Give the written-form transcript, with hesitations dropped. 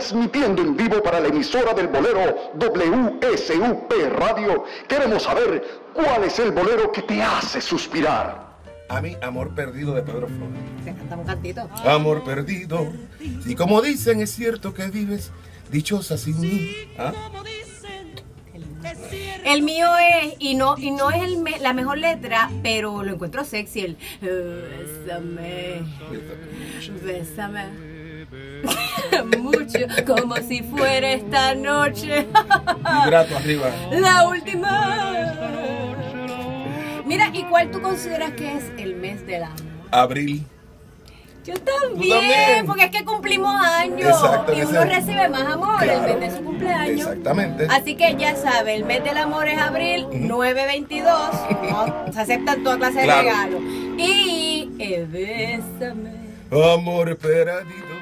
transmitiendo en vivo para la emisora del bolero WSUP Radio. Queremos saber cuál es el bolero que te hace suspirar. A mí, Amor Perdido de Pedro Flores. Te cantamos un cantito. Amor perdido, y como dicen es cierto que vives dichosa sin mí. ¿Ah? El mío es, y no es la mejor letra, pero lo encuentro sexy, el bésame, bésame mucho, como si fuera esta noche. Vibrato arriba. La última. Mira, ¿y cuál tú consideras que es el mes del amor? Abril. Yo también, porque es que cumplimos años. Exacto, y uno recibe más amor, claro, el mes de su cumpleaños. Exactamente. Así que ya sabe, el mes del amor es abril, 9/22. ¿No? Se aceptan toda clase de regalos. Y bésame. Amor perdido.